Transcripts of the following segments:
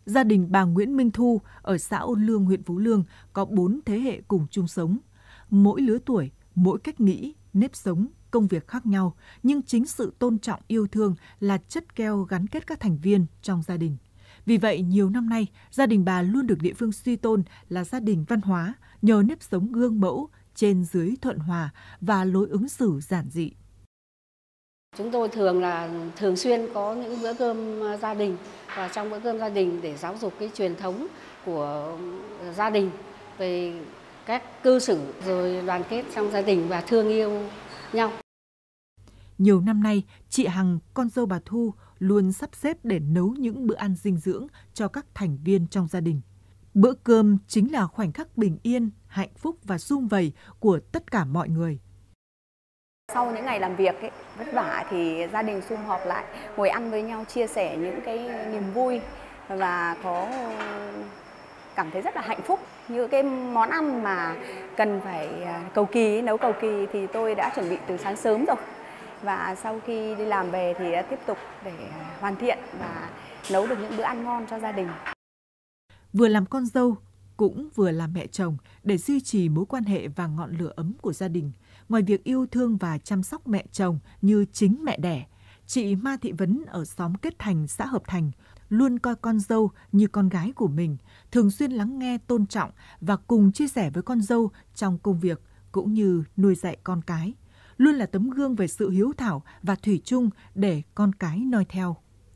gia đình bà Nguyễn Minh Thu ở xã Ôn Lương, huyện Phú Lương có 4 thế hệ cùng chung sống. Mỗi lứa tuổi, mỗi cách nghĩ, nếp sống, công việc khác nhau, nhưng chính sự tôn trọng yêu thương là chất keo gắn kết các thành viên trong gia đình. Vì vậy, nhiều năm nay, gia đình bà luôn được địa phương suy tôn là gia đình văn hóa nhờ nếp sống gương mẫu, trên dưới thuận hòa và lối ứng xử giản dị. Chúng tôi thường xuyên có những bữa cơm gia đình, và trong bữa cơm gia đình để giáo dục cái truyền thống của gia đình về các cư xử, rồi đoàn kết trong gia đình và thương yêu nhau. Nhiều năm nay, chị Hằng, con dâu bà Thu, luôn sắp xếp để nấu những bữa ăn dinh dưỡng cho các thành viên trong gia đình. Bữa cơm chính là khoảnh khắc bình yên, hạnh phúc và sum vầy của tất cả mọi người. Sau những ngày làm việc vất vả thì gia đình sum họp lại, ngồi ăn với nhau, chia sẻ những cái niềm vui và có cảm thấy rất là hạnh phúc. Như cái món ăn mà cần phải nấu cầu kỳ thì tôi đã chuẩn bị từ sáng sớm rồi. Và sau khi đi làm về thì đã tiếp tục để hoàn thiện và nấu được những bữa ăn ngon cho gia đình. Vừa làm con dâu, cũng vừa làm mẹ chồng để duy trì mối quan hệ và ngọn lửa ấm của gia đình. Ngoài việc yêu thương và chăm sóc mẹ chồng như chính mẹ đẻ, chị Ma Thị Vấn ở xóm Kết Thành, xã Hợp Thành luôn coi con dâu như con gái của mình, thường xuyên lắng nghe, tôn trọng và cùng chia sẻ với con dâu trong công việc cũng như nuôi dạy con cái. Luôn là tấm gương về sự hiếu thảo và thủy chung để con cái noi theo.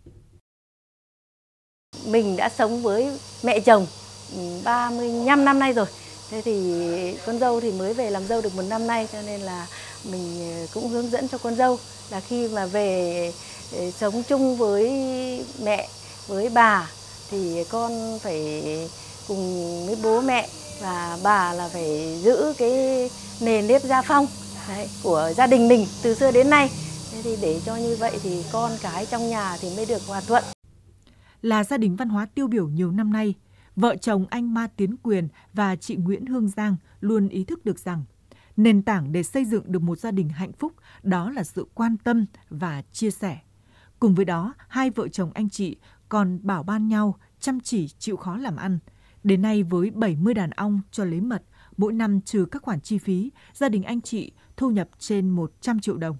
Mình đã sống với mẹ chồng 35 năm nay rồi. Thế thì con dâu thì mới về làm dâu được 1 năm nay, cho nên là mình cũng hướng dẫn cho con dâu là khi mà về sống chung với mẹ, với bà thì con phải cùng với bố mẹ và bà là phải giữ cái nền nếp gia phong của gia đình mình từ xưa đến nay. Thế thì để cho như vậy thì con cái trong nhà thì mới được hòa thuận. Là gia đình văn hóa tiêu biểu nhiều năm nay, vợ chồng anh Ma Tiến Quyền và chị Nguyễn Hương Giang luôn ý thức được rằng nền tảng để xây dựng được một gia đình hạnh phúc đó là sự quan tâm và chia sẻ. Cùng với đó, hai vợ chồng anh chị còn bảo ban nhau chăm chỉ chịu khó làm ăn. Đến nay với 70 đàn ong cho lấy mật, mỗi năm trừ các khoản chi phí, gia đình anh chị thu nhập trên 100 triệu đồng.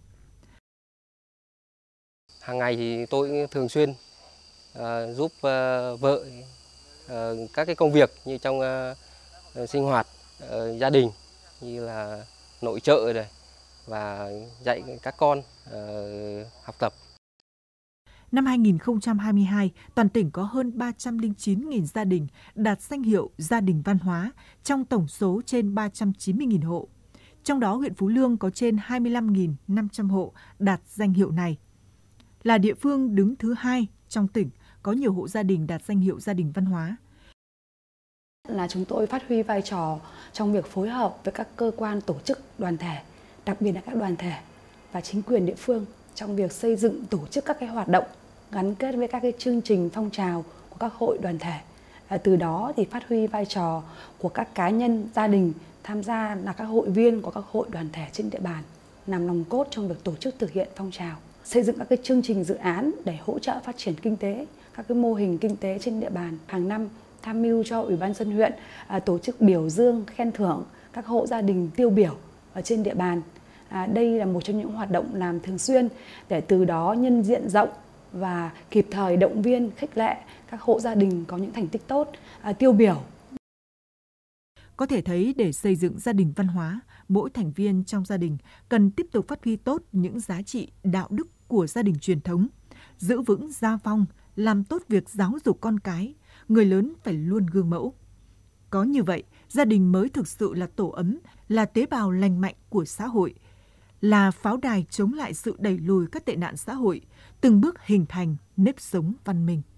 Hàng ngày thì tôi thường xuyên giúp vợ các cái công việc như trong sinh hoạt gia đình, như là nội trợ này và dạy các con học tập. Năm 2022, toàn tỉnh có hơn 309.000 gia đình đạt danh hiệu gia đình văn hóa trong tổng số trên 390.000 hộ. Trong đó, huyện Phú Lương có trên 25.500 hộ đạt danh hiệu này. Là địa phương đứng thứ 2 trong tỉnh có nhiều hộ gia đình đạt danh hiệu gia đình văn hóa. Là chúng tôi phát huy vai trò trong việc phối hợp với các cơ quan tổ chức đoàn thể, đặc biệt là các đoàn thể và chính quyền địa phương trong việc xây dựng tổ chức các cái hoạt động gắn kết với các cái chương trình phong trào của các hội đoàn thể. Từ đó thì phát huy vai trò của các cá nhân, gia đình tham gia là các hội viên của các hội đoàn thể trên địa bàn, làm nòng cốt trong việc tổ chức thực hiện phong trào, xây dựng các cái chương trình dự án để hỗ trợ phát triển kinh tế, các cái mô hình kinh tế trên địa bàn. Hàng năm tham mưu cho Ủy ban nhân dân huyện tổ chức biểu dương, khen thưởng các hộ gia đình tiêu biểu ở trên địa bàn. Đây là một trong những hoạt động làm thường xuyên để từ đó nhân diện rộng và kịp thời động viên, khích lệ các hộ gia đình có những thành tích tốt, tiêu biểu. Có thể thấy để xây dựng gia đình văn hóa, mỗi thành viên trong gia đình cần tiếp tục phát huy tốt những giá trị đạo đức của gia đình truyền thống, giữ vững gia phong, làm tốt việc giáo dục con cái, người lớn phải luôn gương mẫu. Có như vậy, gia đình mới thực sự là tổ ấm, là tế bào lành mạnh của xã hội, là pháo đài chống lại sự đẩy lùi các tệ nạn xã hội, từng bước hình thành nếp sống văn minh.